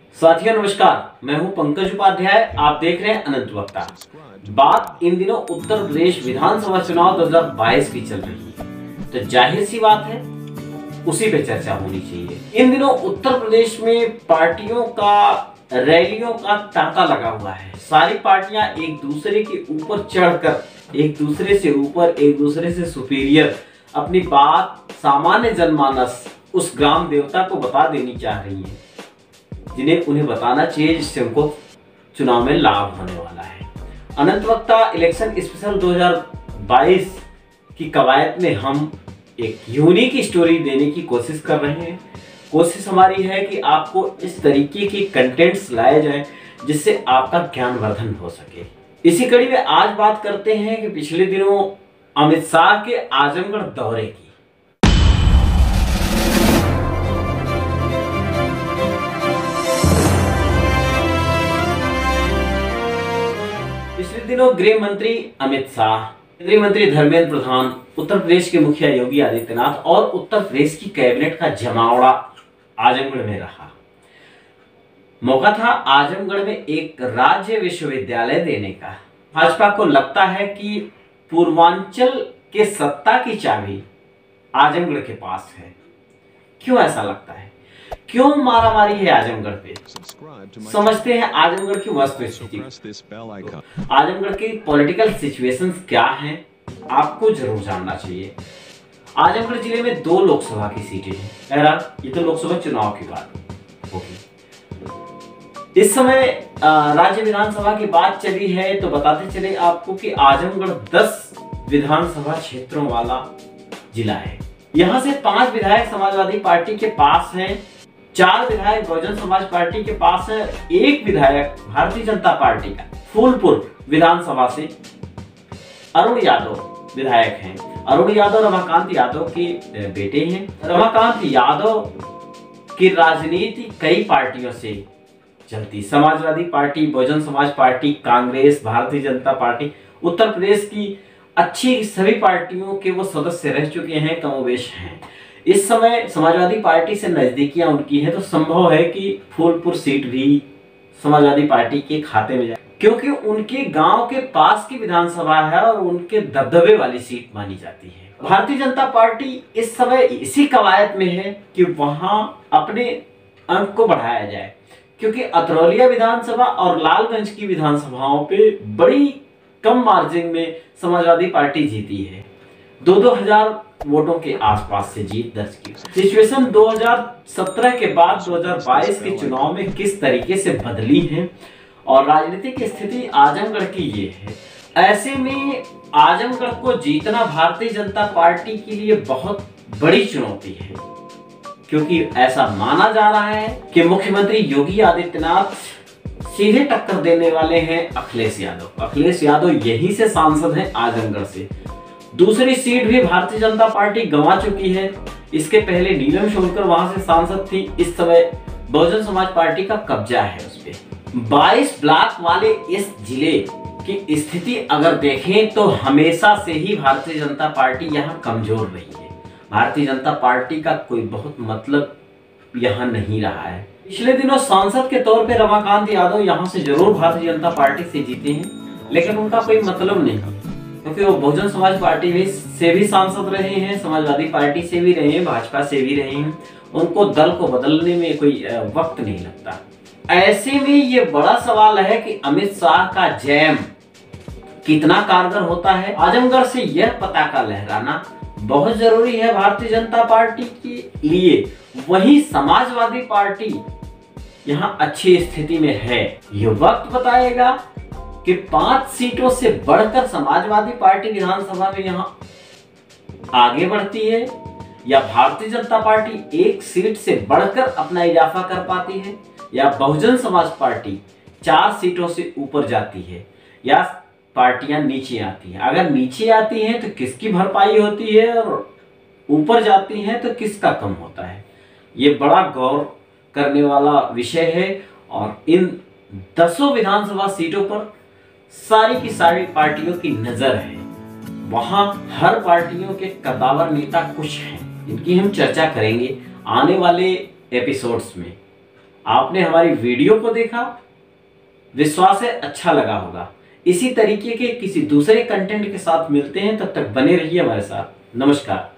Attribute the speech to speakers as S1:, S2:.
S1: साथियों नमस्कार, मैं हूं पंकज उपाध्याय। आप देख रहे हैं अनंत वक्ता। बात इन दिनों उत्तर प्रदेश विधानसभा चुनाव 2022 की चल रही है, तो जाहिर सी बात है उसी पे चर्चा होनी चाहिए। इन दिनों उत्तर प्रदेश में पार्टियों का रैलियों का तांता लगा हुआ है। सारी पार्टियां एक दूसरे के ऊपर चढ़कर, एक दूसरे से ऊपर, एक दूसरे से सुपीरियर अपनी बात सामान्य जनमानस उस ग्राम देवता को बता देनी चाह रही है, जिन्हें उन्हें बताना चाहिए, जिससे उनको चुनाव में लाभ होने वाला है। अनंत वक्ता इलेक्शन स्पेशल 2022 की कवायद में हम एक यूनिक स्टोरी देने की कोशिश कर रहे हैं। कोशिश हमारी है कि आपको इस तरीके की कंटेंट्स लाए जाएं जिससे आपका ज्ञानवर्धन हो सके। इसी कड़ी में आज बात करते हैं कि पिछले दिनों अमित शाह के आजमगढ़ दौरे की। पिछले दिनों गृह मंत्री अमित शाह, केंद्रीय मंत्री धर्मेंद्र प्रधान, उत्तर प्रदेश के मुखिया योगी आदित्यनाथ और उत्तर प्रदेश की कैबिनेट का जमावड़ा आजमगढ़ में रहा। मौका था आजमगढ़ में एक राज्य विश्वविद्यालय देने का। भाजपा को लगता है कि पूर्वांचल के सत्ता की चाबी आजमगढ़ के पास है। क्यों ऐसा लगता है? क्यों मारामारी है आजमगढ़ पे? समझते हैं आजमगढ़ की वस्तुस्थिति। आजमगढ़ की पॉलिटिकल सिचुएशंस क्या हैं, आपको जरूर जानना चाहिए। आजमगढ़ जिले में 2 लोकसभा की सीटें हैं। बहरहाल ये तो लोकसभा चुनाव की बात होगी। इस समय राज्य विधानसभा की बात चली है तो बताते चले आपको कि आजमगढ़ 10 विधानसभा क्षेत्रों वाला जिला है। यहाँ से 5 विधायक समाजवादी पार्टी के पास हैं, 4 विधायक बहुजन समाज पार्टी के पास है, 1 विधायक भारतीय जनता पार्टी का फूलपुर विधानसभा से अरुण यादव विधायक हैं। अरुण यादव रमाकांत यादव के बेटे हैं। रमाकांत यादव की राजनीति कई पार्टियों से चलती, Samajwadi party, Bahujan Samaj party, Congress, Bharatiya Janata party, Uttar Pradesh की अच्छी सभी पार्टियों के वो सदस्य रह चुके हैं, कमोबेश हैं। इस समय समाजवादी पार्टी से नजदीकियां उनकी है, तो संभव है कि फूलपुर सीट भी समाजवादी पार्टी के खाते में जाए, क्योंकि उनके गांव के पास की विधानसभा है और उनके दबदबे वाली सीट मानी जाती है। भारतीय जनता पार्टी इस समय इसी कवायद में है कि वहां अपने अंक को बढ़ाया जाए, क्योंकि अतरौलिया विधानसभा और लालगंज की विधानसभाओं पे बड़ी कम मार्जिन में समाजवादी पार्टी जीती है। 2-2 हजार वोटों के आसपास से जीत दर्ज की। सिचुएशन 2017 के बाद 2022 के चुनाव में किस तरीके से बदली है और राजनीतिक स्थिति आजमगढ़ की ये है। ऐसे में आजमगढ़ को जीतना भारतीय जनता पार्टी के लिए बहुत बड़ी चुनौती है, क्योंकि ऐसा माना जा रहा है कि मुख्यमंत्री योगी आदित्यनाथ सीधे टक्कर देने वाले हैं अखिलेश यादव। अखिलेश यादव यहीं से सांसद हैं आजमगढ़ से। दूसरी सीट भी भारतीय जनता पार्टी गंवा चुकी है। इसके पहले नीलम शोलकर वहां से सांसद थी। इस समय बहुजन समाज पार्टी का कब्जा है उस पे। 22 ब्लॉक वाले इस जिले की स्थिति अगर देखें तो हमेशा से ही भारतीय जनता पार्टी यहाँ कमजोर रही है। भारतीय जनता पार्टी का कोई बहुत मतलब यहाँ नहीं रहा है। पिछले दिनों सांसद के तौर पे रमाकांत यादव यहाँ से जरूर भारतीय जनता पार्टी से जीते हैं, लेकिन उनका कोई मतलब नहीं, क्योंकि वो बहुजन समाज पार्टी से भी सांसद रहे हैं, समाजवादी पार्टी से भी रहे हैं, भाजपा से भी रहे हैं। उनको दल को बदलने में कोई वक्त नहीं लगता। ऐसे में ये बड़ा सवाल है कि अमित शाह का जैम कितना कारगर होता है। आजमगढ़ से यह पताका लहराना बहुत जरूरी है भारतीय जनता पार्टी के लिए। वहीं समाजवादी पार्टी यहाँ अच्छी स्थिति में है। यह वक्त बताएगा कि 5 सीटों से बढ़कर समाजवादी पार्टी विधानसभा में यहाँ आगे बढ़ती है, या भारतीय जनता पार्टी 1 सीट से बढ़कर अपना इजाफा कर पाती है, या बहुजन समाज पार्टी 4 सीटों से ऊपर जाती है, या पार्टियां नीचे आती हैं। अगर नीचे आती हैं तो किसकी भरपाई होती है और ऊपर जाती हैं तो किसका कम होता है। ये बड़ा गौर करने वाला विषय है और इन 10 विधानसभा सीटों पर सारी की सारी पार्टियों की नजर है। वहां हर पार्टियों के कद्दावर नेता कुछ हैं, इनकी हम चर्चा करेंगे आने वाले एपिसोड्स में। आपने हमारी वीडियो को देखा, विश्वास है अच्छा लगा होगा। इसी तरीके के किसी दूसरे कंटेंट के साथ मिलते हैं, तब तक बने रहिए हमारे साथ। नमस्कार।